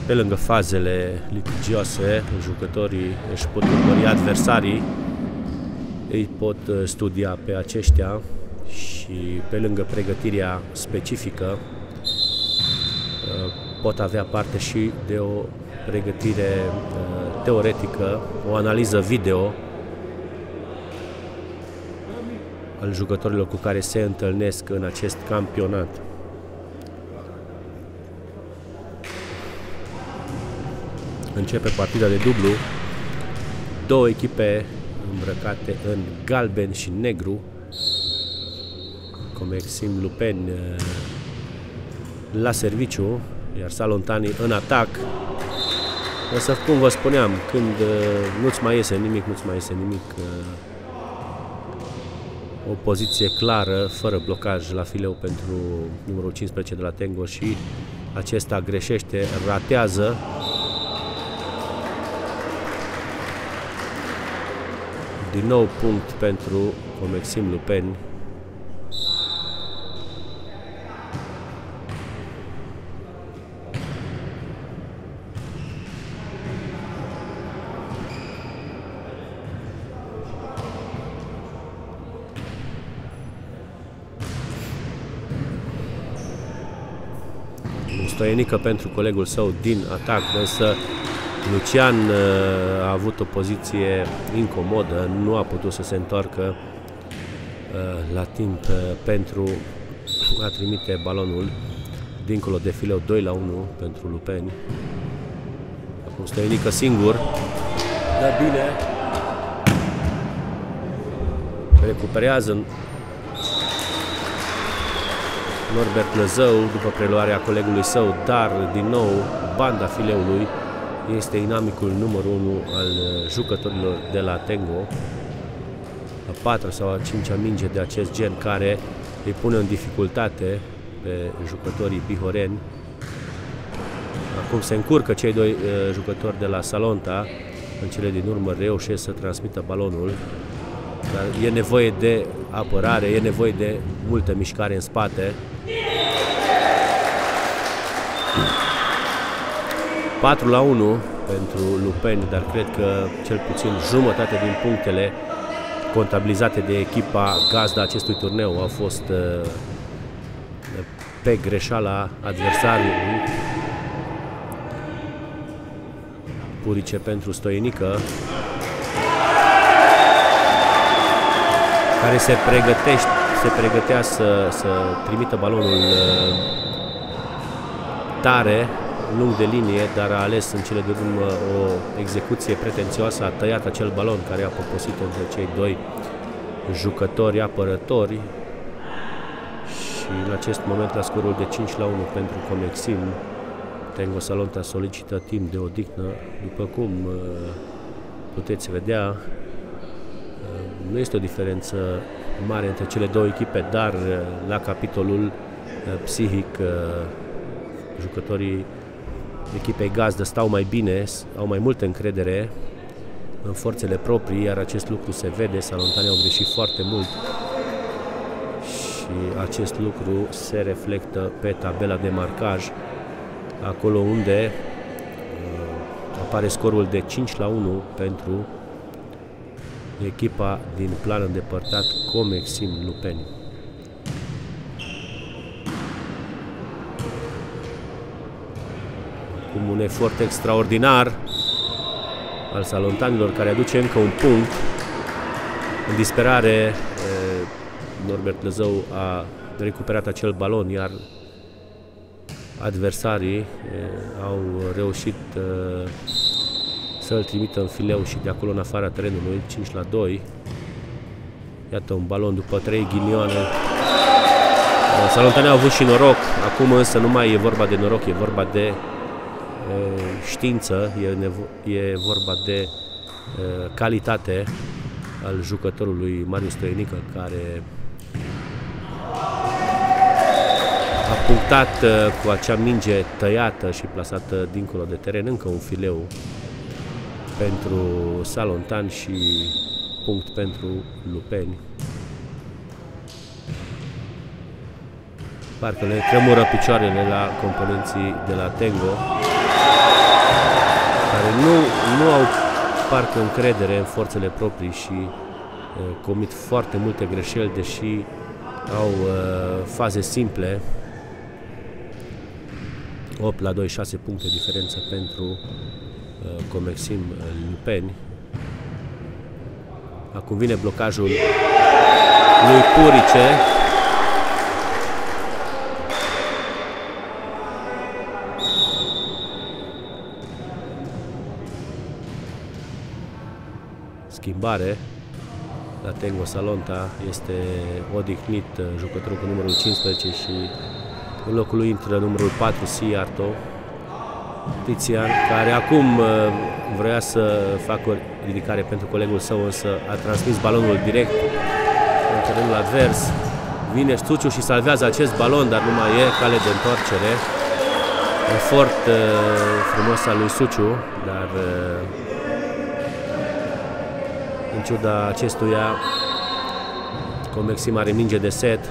Pe lângă fazele litigioase, jucătorii își pot urmări adversarii, îi pot studia pe aceștia și pe lângă pregătirea specifică pot avea parte și de o pregătire teoretică, o analiză video al jucătorilor cu care se întâlnesc în acest campionat. Începe partida de dublu, două echipe îmbrăcate în galben și negru, Comexim Lupeni la serviciu, iar Salontanii în atac. Însă, cum vă spuneam, când nu-ți mai iese nimic, o poziție clară, fără blocaj la fileu pentru numărul 15 de la Tengo și acesta greșește, ratează. Din nou punct pentru Comexim Lupeni. Stoienică pentru colegul său din atac, însă Lucian a avut o poziție incomodă, nu a putut să se întoarcă la timp pentru a trimite balonul dincolo de fileu. 2-1 pentru Lupeni. Acum Stoienică singur, dă bine, recuperează Norbert Lăzău după preluarea colegului său, dar din nou banda fileului este inamicul numărul 1 al jucătorilor de la Tengo. A 4-a sau a 5-a minge de acest gen care îi pune în dificultate pe jucătorii bihoreni. Acum se încurcă cei doi jucători de la Salonta, în cele din urmă reușesc să transmită balonul, dar e nevoie de apărare, e nevoie de multă mișcare în spate. 4-1 pentru Lupeni, dar cred că cel puțin jumătate din punctele contabilizate de echipa gazdă acestui turneu au fost pe greșeala adversarului. Purice pentru Stoienică, care se pregătea să trimită balonul tare, lung de linie, dar a ales în cele din urmă o execuție pretențioasă, a tăiat acel balon care a poposit între cei doi jucători apărători și în acest moment la scorul de 5-1 pentru Comexim, Tengo Salonta solicită timp de odihnă. După cum puteți vedea, nu este o diferență mare între cele două echipe, dar la capitolul psihic jucătorii echipei gazdă stau mai bine, au mai multă încredere în forțele proprii, iar acest lucru se vede. Salontanii au greșit foarte mult și acest lucru se reflectă pe tabela de marcaj, acolo unde apare scorul de 5-1 pentru echipa din plan îndepărtat Comexim Lupeni. Acum un efort extraordinar al salontanilor care aduce încă un punct. În disperare, Norbert Lăzău a recuperat acel balon, iar adversarii au reușit să-l trimită în fileu și de acolo în afara terenului. 5-2. Iată un balon după 3 ghinioane. Salontanii au avut și noroc, acum însă nu mai e vorba de noroc, e vorba de știință, e vorba de calitate al jucătorului Marius Stoienică, care a punctat cu acea minge tăiată și plasată dincolo de teren încă un fileu pentru Salontani și punct pentru Lupeni. Parcă le tremură picioarele la componenții de la Tengo. care nu au parcă încredere în forțele proprii și comit foarte multe greșeli, deși au faze simple. 8-2, 6 puncte diferență pentru Comexim Lupeni. Acum vine blocajul lui Purice. Schimbare la Tengo Salonta, este odihnit jucătorul cu numărul 15 și în locul lui intră numărul 4, Siarto Tizian, care acum vrea să facă o ridicare pentru colegul său, însă a transmis balonul direct în terenul advers. Vine Suciu și salvează acest balon, dar nu mai e cale de întoarcere. Efort frumos al lui Suciu, dar în ciuda acestuia Comexim are minge de set.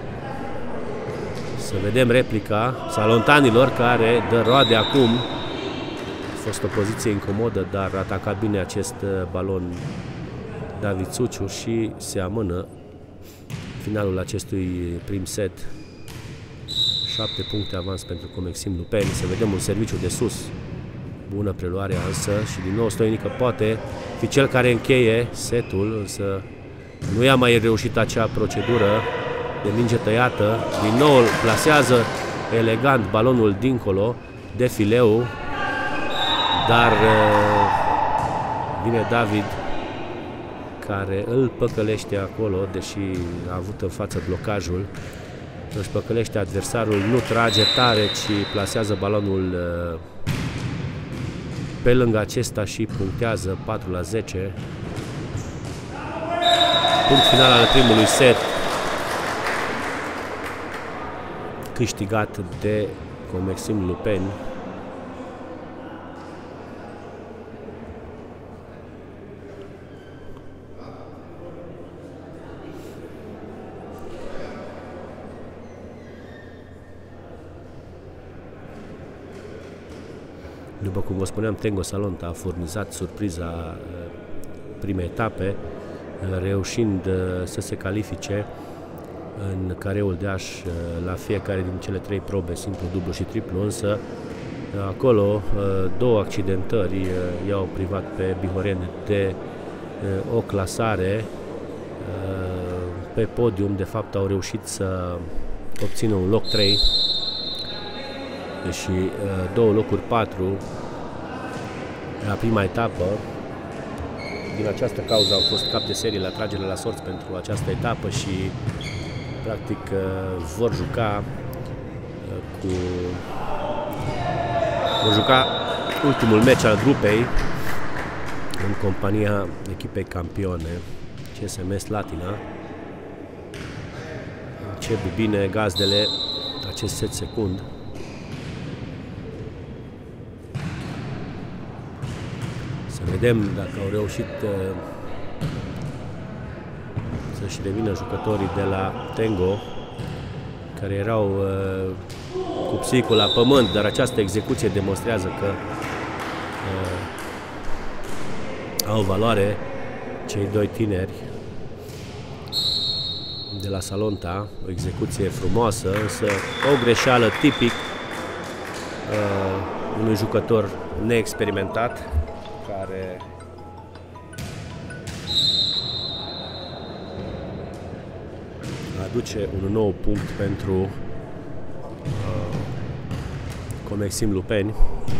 Să vedem replica salontanilor, care dă roade acum. A fost o poziție incomodă, dar ataca bine acest balon David Suciu și se amână finalul acestui prim set. 7 puncte avans pentru Comexim Lupeni. Să vedem un serviciu de sus. Bună preluare însă și din nou Stoienică poate fi cel care încheie setul, însă nu i-a mai reușit acea procedură de minge tăiată. Din nou plasează elegant balonul dincolo de fileu, dar vine David, care îl păcălește acolo, deși a avut în față blocajul. Își păcălește adversarul, nu trage tare, ci plasează balonul pe lângă acesta și punctează 4-10. Punct final al primului set, câștigat de Comexim Lupeni. După cum vă spuneam, Tengo Salonta a furnizat surpriza primei etape, reușind să se califice în careul de aș la fiecare din cele 3 probe, simplu, dublu și triplu, însă acolo 2 accidentări i-au privat pe bihoreni de o clasare pe podium. De fapt, au reușit să obțină un loc 3 și 2 locuri 4 la prima etapă. Din această cauză au fost cap de serie la tragere la sorți pentru această etapă și practic vor juca ultimul meci al grupei în compania echipei campione CSM Slatina. Încep bine gazdele acest set secund. Să vedem dacă au reușit să-și revină jucătorii de la Tengo, care erau cu psihicul la pământ, dar această execuție demonstrează că au valoare cei 2 tineri de la Salonta. O execuție frumoasă, însă o greșeală tipic unui jucător neexperimentat, care aduce un nou punct pentru Comexim Lupeni.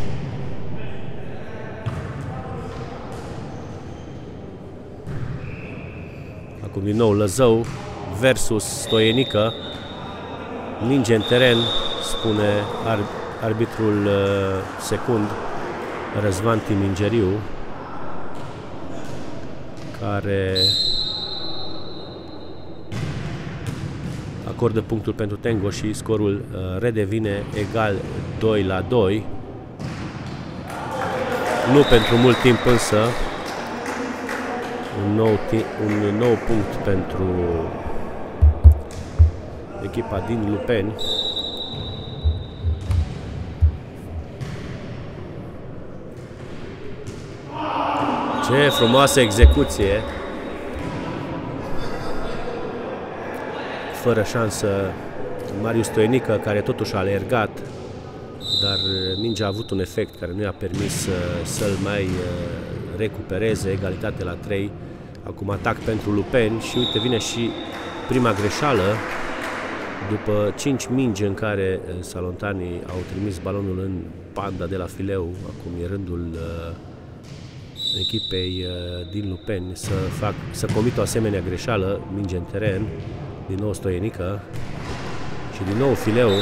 Acum din nou Lăzău versus Stoienică. Minge în teren, spune arbitrul secund Răzvan Timingeriu, care acordă punctul pentru Tengo și scorul redevine egal 2-2. Nu pentru mult timp, însă un nou punct pentru echipa din Lupeni. Ce frumoasă execuție! Fără șansă Marius Stoienică, care totuși a alergat, dar mingea a avut un efect care nu i-a permis să-l mai recupereze. Egalitate la 3. Acum atac pentru Lupeni și uite, vine și prima greșeală după 5 mingi în care salontanii au trimis balonul în banda de la fileu. Acum e rândul echipei din Lupeni să comită o asemenea greșeală. Minge în teren, din nou Stoienică și din nou fileu.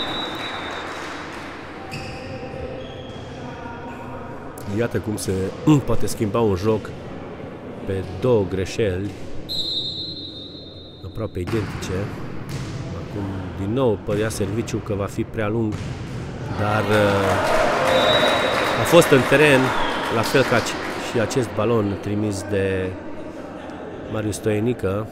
Iată cum se poate schimba un joc pe două greșeli aproape identice. Acum din nou părea serviciu că va fi prea lung, dar a fost în teren, la fel ca și acest balon trimis de Marius Stoienică.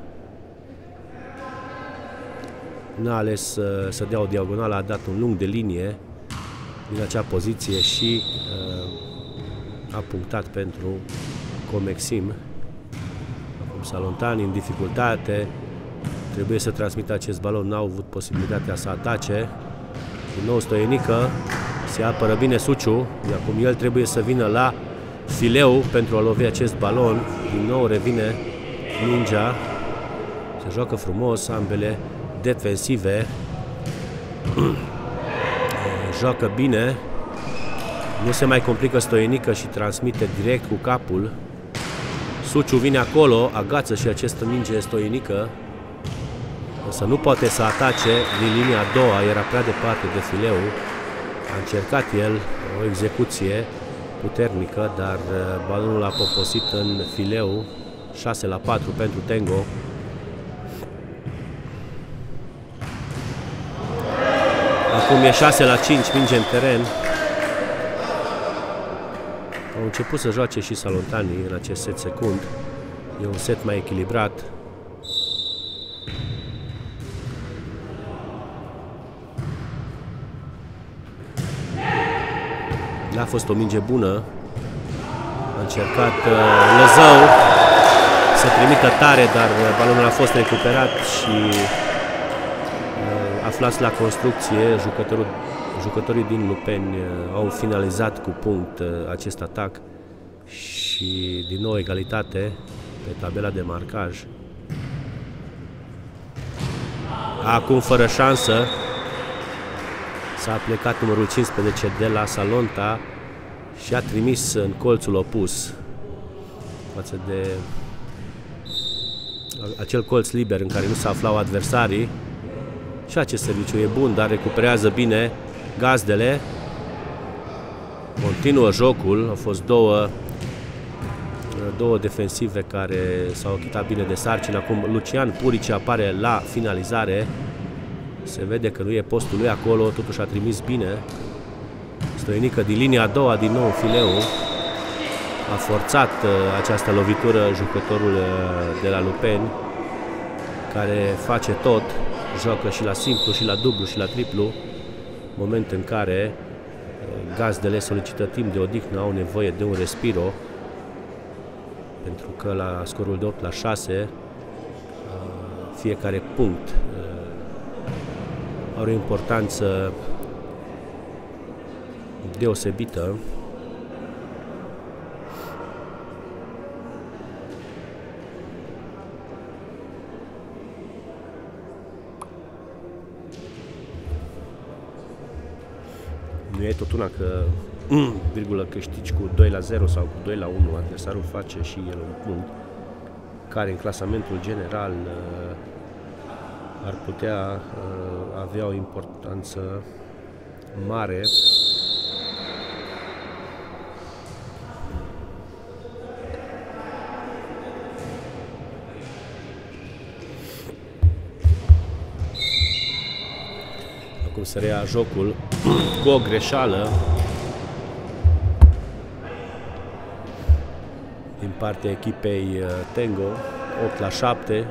N-a ales să dea o diagonală, a dat un lung de linie din acea poziție și a punctat pentru Comexim. Acum salontanii în dificultate, trebuie să transmită acest balon, n-au avut posibilitatea să atace. Din nou Stoienică, se apără bine Suciu, acum el trebuie să vină la fileu pentru a lovi acest balon. Din nou revine mingea, se joacă frumos, ambele defensive, joacă bine, nu se mai complică Stoienică și transmite direct cu capul. Suciu vine acolo, agață și această minge Stoienică, însă nu poate să atace din linia a doua, era prea departe de fileu. A încercat el o execuție puternică, dar balonul a poposit în fileu. 6-4 pentru Tengo. Acum e 6-5, minge în teren. Au început să joace și salontanii în acest set secund. E un set mai echilibrat. N-a fost o minge bună. A încercat Lăzău să trimită tare, dar balonul a fost recuperat și aflați la construcție, jucătorii din Lupeni au finalizat cu punct acest atac și din nou egalitate pe tabela de marcaj. Acum fără șansă s-a plecat numărul 15 de la Salonta și a trimis în colțul opus față de acel colț liber în care nu se aflau adversarii. Și acest serviciu e bun, dar recuperează bine gazdele. Continuă jocul. Au fost două defensive care s-au achitat bine de sarcină. Acum Lucian Purici apare la finalizare. Se vede că nu e postul lui acolo, totuși a trimis bine. Stoienică din linia a doua, din nou fileu. A forțat această lovitură jucătorul de la Lupeni, care face tot. Joacă și la simplu, și la dublu, și la triplu. Moment în care gazdele solicită timp de odihnă, au nevoie de un respiro, pentru că la scorul de 8-6 fiecare punct are o importanță deosebită. Nu e tot una că virgulă câștigi cu 2-0 sau cu 2-1, adversarul face și el un punct care în clasamentul general ar putea avea o importanță mare. Acum se reia jocul cu o greșeală din partea echipei Tengo. 8-7.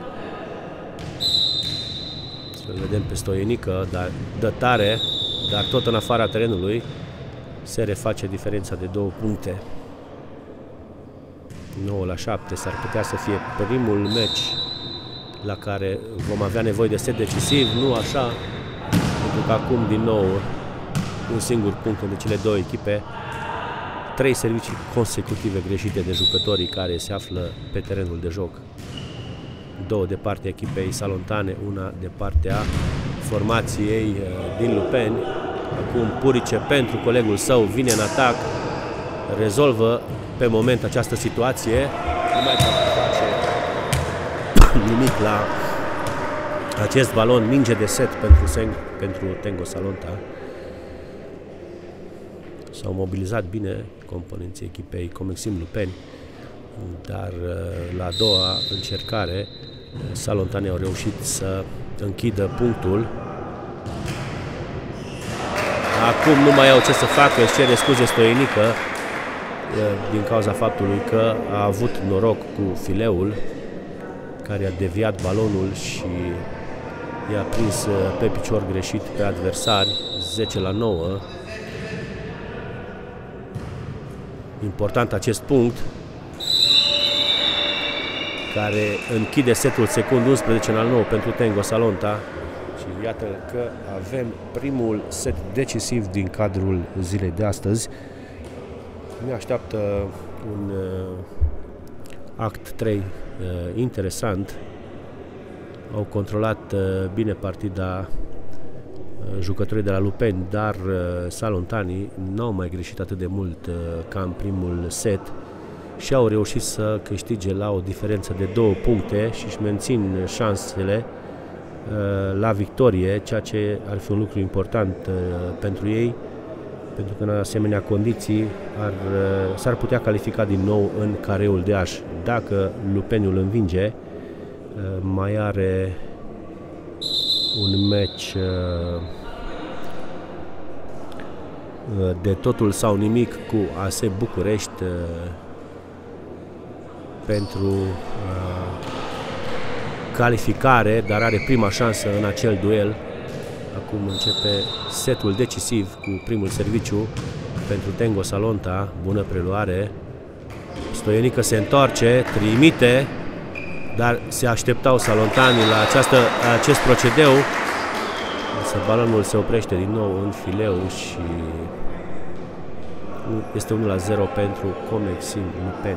Să-l vedem pe Stoienică, dar dă tare, dar tot în afara terenului se reface diferența de 2 puncte. 9-7, s-ar putea să fie primul meci la care vom avea nevoie de set decisiv, nu așa, pentru că acum din nou un singur punct între cele două echipe, 3 servicii consecutive greșite de jucătorii care se află pe terenul de joc. 2 de partea echipei salontane, una de partea formației din Lupeni. Acum Purice pentru colegul său vine în atac, rezolvă pe moment această situație, nu mai poate face nimic la acest balon, minge de set pentru Tengo Salonta. S-au mobilizat bine componenții echipei Comexim Lupeni, dar la a doua încercare salontanii au reușit să închidă punctul. Acum nu mai au ce să facă, își cere scuze Stoienică din cauza faptului că a avut noroc cu fileul care a deviat balonul și i-a prins pe picior greșit pe adversari. 10-9. Important acest punct care închide setul secund 11-9 pentru Tengo Salonta. Și iată că avem primul set decisiv din cadrul zilei de astăzi. Ne așteaptă un act 3 interesant. Au controlat bine partida jucătorii de la Lupeni, dar salontanii n-au mai greșit atât de mult ca în primul set și au reușit să câștige la o diferență de 2 puncte și își mențin șansele la victorie, ceea ce ar fi un lucru important pentru ei, pentru că în asemenea condiții s-ar putea califica din nou în careul de H. Dacă Lupeniul învinge, mai are un meci de totul sau nimic cu AS București pentru calificare, dar are prima șansă în acel duel. Acum începe setul decisiv cu primul serviciu pentru Tengo Salonta. Bună preluare. Stoienică se întoarce, trimite, dar se așteptau salontanii la acest procedeu. Însă balonul se oprește din nou în fileu și este 1-0 pentru Comexim Lupeni.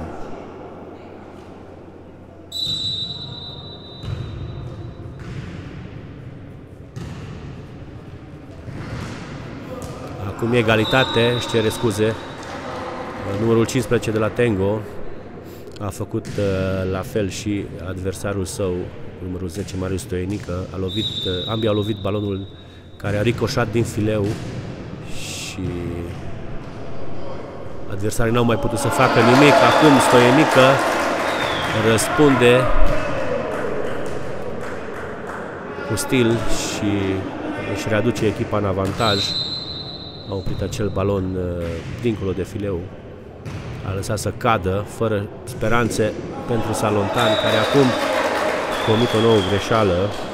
Acum egalitate, își cere scuze. Numărul 15 de la Tengo a făcut la fel și adversarul său, numărul 10, Marius Stoienică. Ambii au lovit balonul care a ricoșat din fileu și adversarii n-au mai putut să facă nimic. Acum Stoienică răspunde cu stil și își readuce echipa în avantaj. A oprit acel balon dincolo de fileu, a lăsat să cadă fără speranțe pentru salontani, care acum comit o nouă greșeală.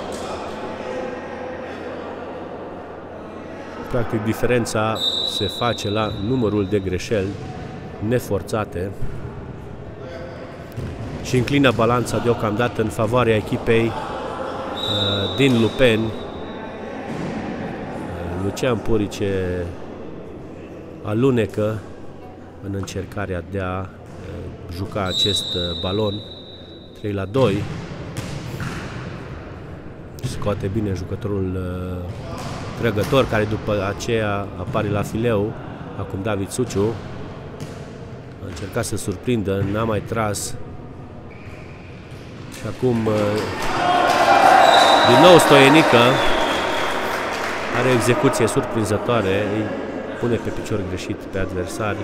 Practic diferența se face la numărul de greșeli neforțate și înclină balanța deocamdată în favoarea echipei din Lupeni. Lucian Purice alunecă în încercarea de a juca acest balon. 3-2. Scoate bine jucătorul Trăgător, care după aceea apare la fileu. Acum David Suciu a încercat să surprindă, n-a mai tras. Și acum din nou Stoienică are o execuție surprinzătoare, îi pune pe picior greșit pe adversari.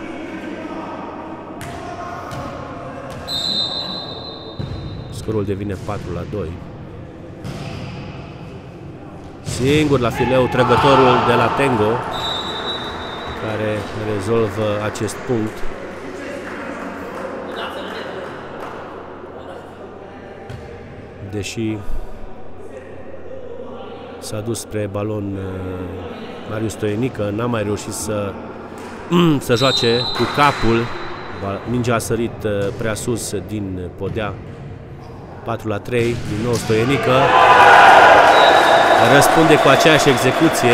Scorul devine 4-2. Singur la fileu Trăgătorul de la Tengo, care rezolvă acest punct. Deși s-a dus spre balon Marius Stoienică, n-a mai reușit să joace cu capul Mingea a sărit prea sus din podea. 4-3, din nou Stoienică. Răspunde cu aceeași execuție.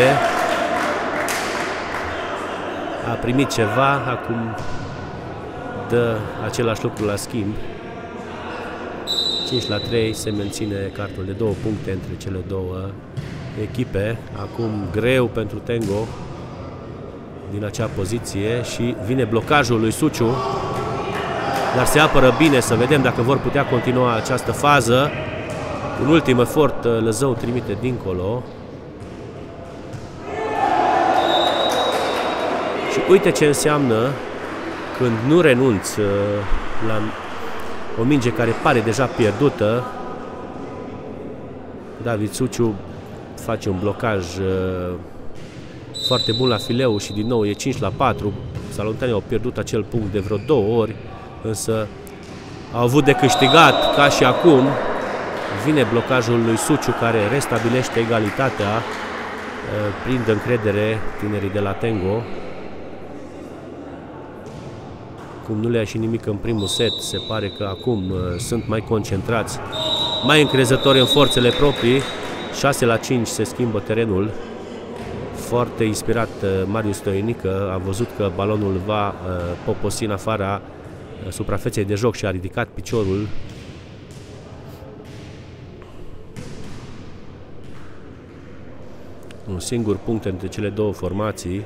A primit ceva, acum dă același lucru la schimb. 5-3, se menține cartul de 2 puncte între cele două echipe. Acum greu pentru Tengo din acea poziție și vine blocajul lui Suciu, dar se apără bine. Să vedem dacă vor putea continua această fază. Un ultim efort, Lăzău trimite dincolo. Și uite ce înseamnă când nu renunți la o minge care pare deja pierdută. David Suciu face un blocaj foarte bun la fileu și din nou e 5-4. Salontanii au pierdut acel punct de vreo 2 ori, însă au avut de câștigat. Ca și acum vine blocajul lui Suciu care restabilește egalitatea. Prind încredere tinerii de la Tengo. Cum nu le-a ieșit nimic în primul set, se pare că acum sunt mai concentrați, mai încrezători în forțele proprii. 6-5 se schimbă terenul. Foarte inspirat Marius Stoienică, a văzut că balonul va poposi în afara suprafeței de joc și a ridicat piciorul. Un singur punct între cele două formații.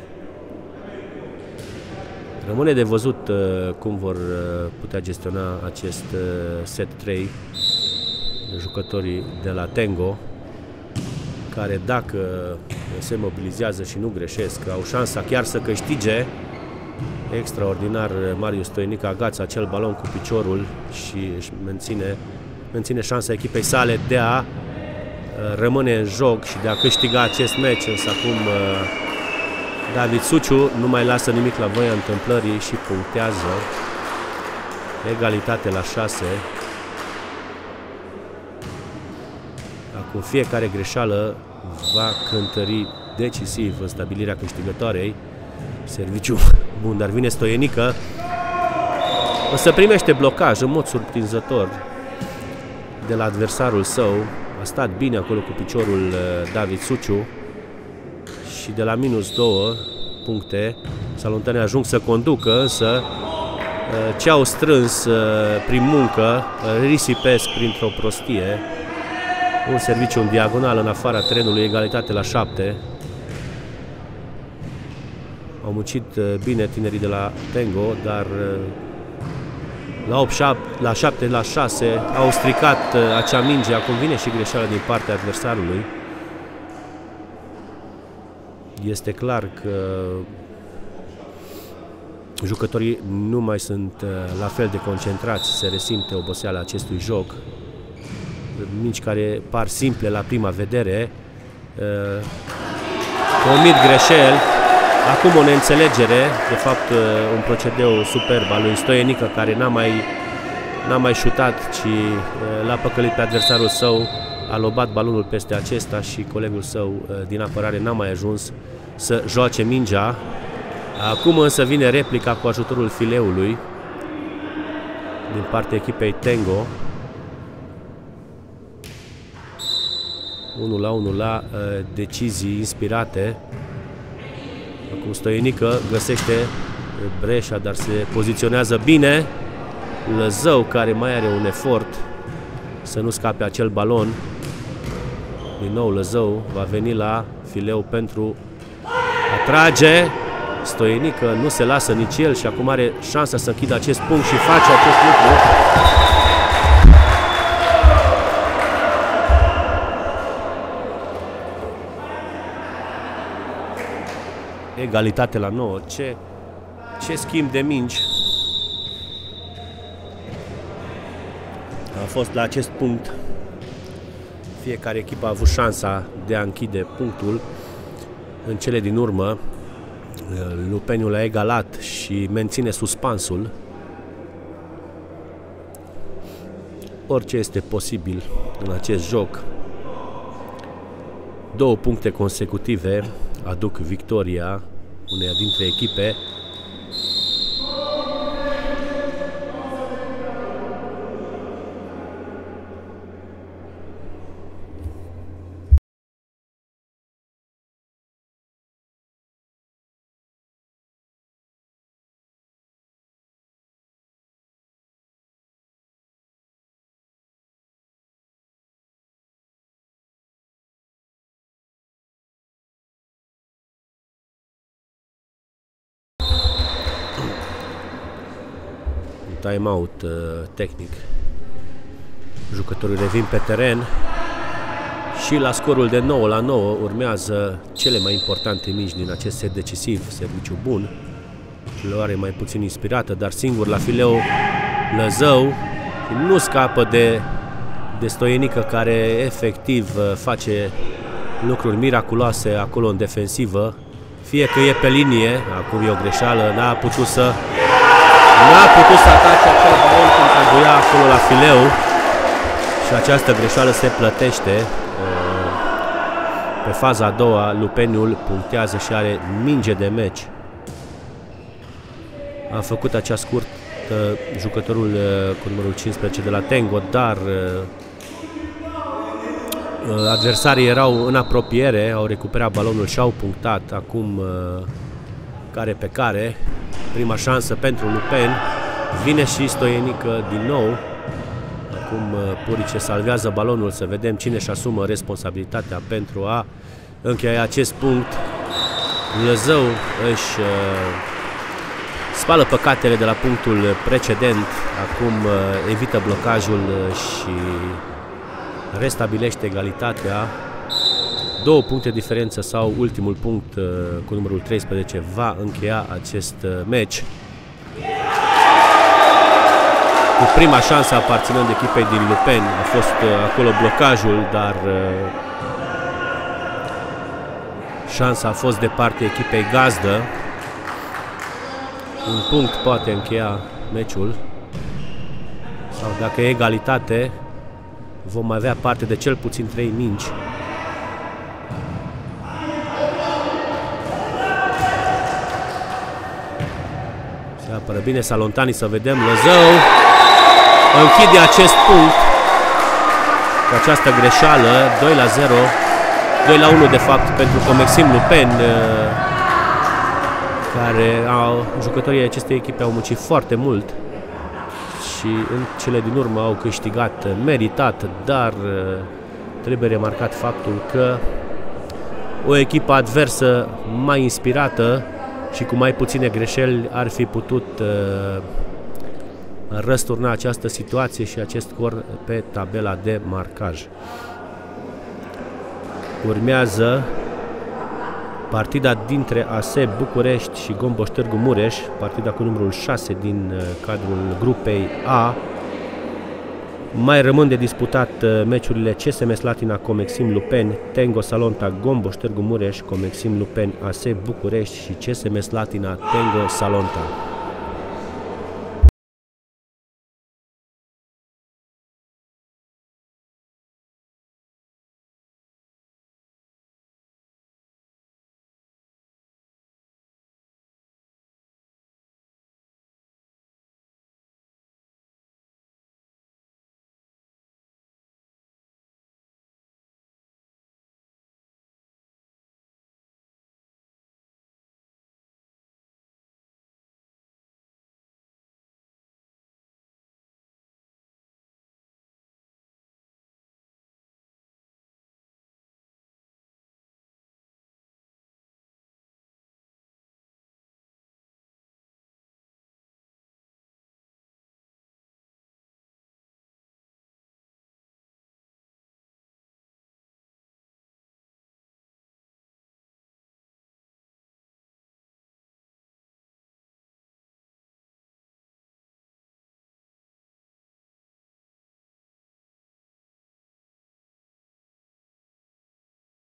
Rămâne de văzut cum vor putea gestiona acest set 3 jucătorii de la Tengo, care dacă se mobilizează și nu greșesc, au șansa chiar să câștige. Extraordinar, Marius Stoienică agață acel balon cu piciorul și își menține șansa echipei sale de a rămâne în joc și de a câștiga acest meci. Însă acum David Suciu nu mai lasă nimic la voia întâmplării și punctează. Egalitate la 6. Acum fiecare greșeală va cântări decisiv în stabilirea câștigătoarei. Serviciu bun, dar vine Stoienică. O să primește blocaj în mod surprinzător de la adversarul său. A stat bine acolo cu piciorul David Suciu și de la -2 puncte Salontanii ajung să conducă, însă ce au strâns prin muncă risipesc printr-o prostie. Un serviciu în diagonal în afara terenului, egalitate la 7. Au muncit bine tinerii de la Tengo, dar la 7-6 au stricat acea minge. Acum vine și greșeala din partea adversarului. Este clar că jucătorii nu mai sunt la fel de concentrați, se resimte oboseala acestui joc. Mingi care par simple la prima vedere, comit greșeli. Acum o neînțelegere, de fapt un procedeu superb al lui Stoienică, care n-a mai șutat, ci l-a păcălit pe adversarul său, a lobat balonul peste acesta și colegul său din apărare n-a mai ajuns să joace mingea. Acum însă vine replica cu ajutorul fileului din partea echipei Tengo. 1-1 la decizii inspirate. Acum Stoienică găsește breșa, dar se poziționează bine. Lăzău, care mai are un efort să nu scape acel balon. Din nou Lăzău va veni la fileu pentru a trage. Stoienică nu se lasă nici el și acum are șansa să închidă acest punct și face acest lucru. Egalitate la 9. Ce schimb de mingi a fost la acest punct. Fiecare echipă a avut șansa de a închide punctul. În cele din urmă, Lupeniul a egalat și menține suspansul. Orice este posibil în acest joc. 2 puncte consecutive aduc victoria uneia dintre echipe. timeout tehnic. Jucătorii revin pe teren și la scorul de 9-9 urmează cele mai importante mici din acest set decisiv. Serviciu bun, Floare mai puțin inspirată, dar singur la fileu Lăzău. Nu scapă de Stoienică, care efectiv face lucruri miraculoase acolo în defensivă. Fie că e pe linie, acum e o greșeală, n-a putut să atace acel balon cum trebuia acolo la fileu și această greșeală se plătește. Pe faza a doua, Lupeniul punctează și are minge de meci. A făcut acea scurtă jucătorul cu numărul 15 de la Tengo, dar adversarii erau în apropiere, au recuperat balonul și au punctat. Acum care pe care, prima șansă pentru Lupen, vine și Stoienică din nou. Acum Purice salvează balonul, să vedem cine își asumă responsabilitatea pentru a încheia acest punct. Lăzău își spală păcatele de la punctul precedent, acum evită blocajul și restabilește egalitatea. 2 puncte diferență sau ultimul punct cu numărul 13 va încheia acest meci. Cu prima șansă aparținând echipei din Lupeni, a fost acolo blocajul, dar șansa a fost de partea echipei gazdă. Un punct poate încheia meciul, sau dacă e egalitate vom avea parte de cel puțin 3 mingi. Se apără bine Salontani, să vedem. Lăzău închide acest punct cu această greșeală. 2-1 de fapt pentru Comexim Lupen, care jucătorii acestei echipe au muncit foarte mult și în cele din urmă au câștigat meritat, dar trebuie remarcat faptul că o echipă adversă mai inspirată și cu mai puține greșeli ar fi putut răsturna această situație și acest scor pe tabela de marcaj. Urmează partida dintre ASE București și Gomboș Târgu Mureș, partida cu numărul 6 din cadrul grupei A. Mai rămân de disputat meciurile CSM Slatina Comexim Lupeni, Tengo Salonta Gomboș Târgu Mureș, Comexim Lupeni ASE București și CSM Slatina Tengo Salonta.